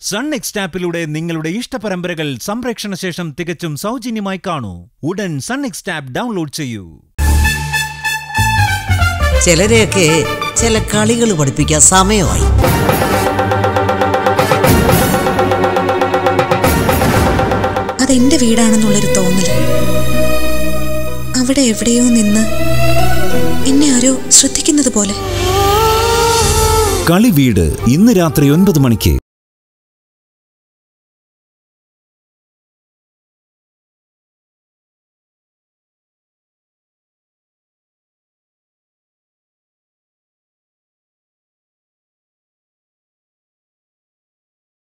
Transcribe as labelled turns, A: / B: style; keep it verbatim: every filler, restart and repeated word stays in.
A: Sun next ആപ്പിലൂടെ നിങ്ങളുടെ ഇഷ്ടപരമ്പരകൾ സംപ്രേക്ഷണ ശേഷം തികച്ചും സൗജന്യമായി കാണൂ. ഉടൻ സൺ നെക്സ്റ്റ് ആപ്പ് ഡൗൺലോഡ് ചെയ്യൂ.
B: ചിലരെയൊക്കെ ചില കളികൾ പഠിപ്പിക്കാൻ സമയമായി.
C: അതെന്റെ വീടാണെന്നുള്ളൊരു തോന്നൽ. അവിടെ എവിടെയോ നിന്ന് എന്നെ ആരോ ശ്രദ്ധിക്കുന്നത് പോലെ.
A: കളിവീട് ഇന്ന് രാത്രി ഒൻപത് മണിക്ക്.